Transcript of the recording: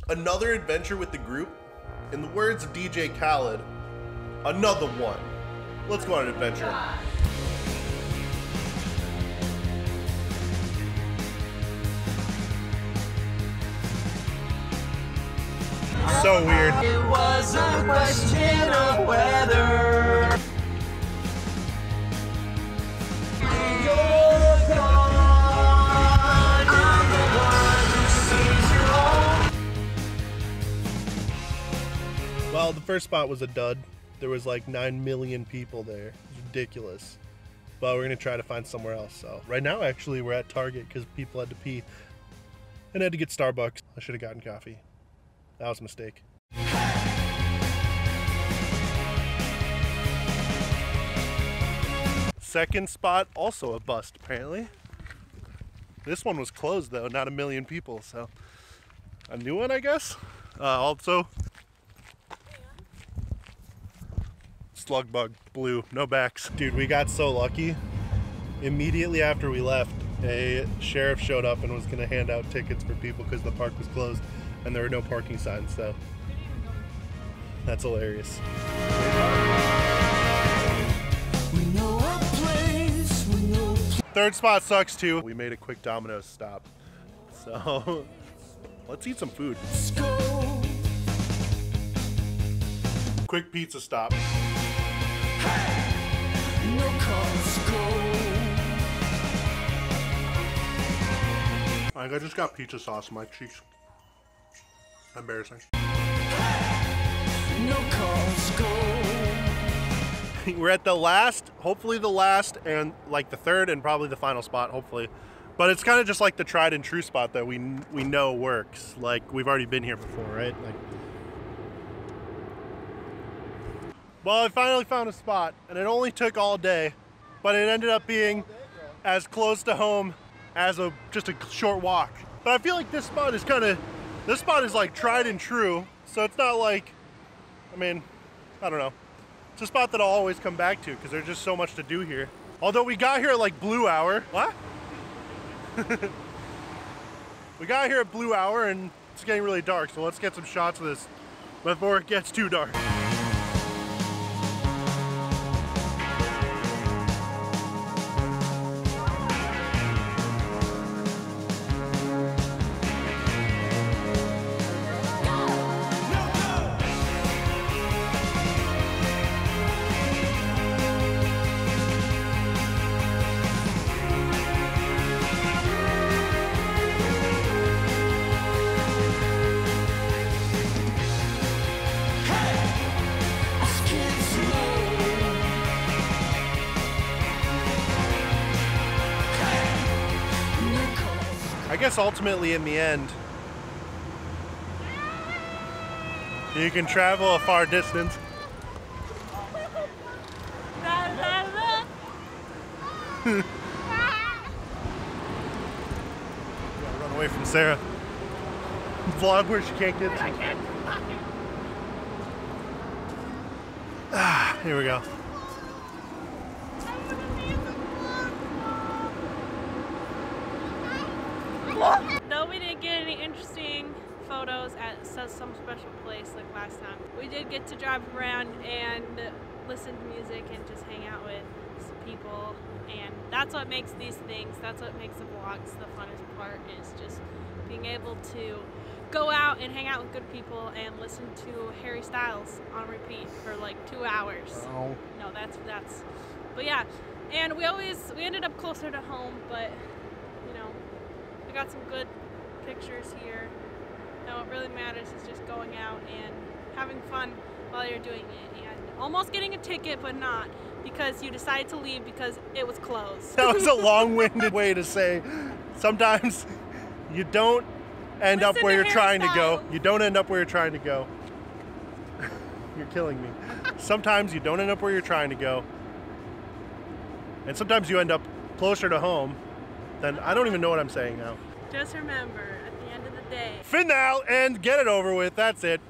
Another adventure with the group. In the words of DJ Khaled, another one. Let's go on an adventure. So weird. It was a question of whether you're gone. I'm the one who sees you home. Well, the first spot was a dud. There was like 9 million people there. It was ridiculous. But we're gonna try to find somewhere else. So right now, actually, we're at Target because people had to pee and had to get Starbucks. I should have gotten coffee. That was a mistake. Second spot, also a bust, apparently. This one was closed, though, not 1 million people, so a new one, I guess. Also, slug bug, blue, no backs. Dude, we got so lucky. Immediately after we left, a sheriff showed up and was gonna hand out tickets for people because the park was closed and there were no parking signs, so that's hilarious. Third spot sucks too. We made a quick Domino's stop, so let's eat some food. Quick pizza stop. I just got pizza sauce on my cheeks. Embarrassing. We're at the last, hopefully the last, and like the third and probably the final spot, hopefully. But it's kind of just like the tried and true spot that we know works. Like we've already been here before, right? Like, well, I finally found a spot, and it only took all day, but it ended up being as close to home as just a short walk. But I feel like this spot is like tried and true, so it's not like, I mean, I don't know. It's a spot that I'll always come back to because there's just so much to do here. Although we got here at like blue hour. What? We got here at blue hour and it's getting really dark, so let's get some shots of this before it gets too dark. I guess ultimately in the end, you can travel a far distance. Run away from Sarah. Vlog where she can't get to. Here we go. No, we didn't get any interesting photos at some special place like last time. We did get to drive around and listen to music and just hang out with some people, and that's what makes these things, that's what makes the vlogs the funnest part, is just being able to go out and hang out with good people and listen to Harry Styles on repeat for like 2 hours. Oh. No, that's, but yeah, and we ended up closer to home, but you know, we got some good pictures here. Now what really matters is just going out and having fun while you're doing it, and almost getting a ticket but not, because you decided to leave because it was closed. That was a long-winded way to say sometimes you don't end up where you're trying to go. You don't end up where you're trying to go. You're killing me. Sometimes you don't end up where you're trying to go. And sometimes you end up closer to home than, I don't even know what I'm saying now. Just remember, at the end of the day, Finale and get it over with. That's it.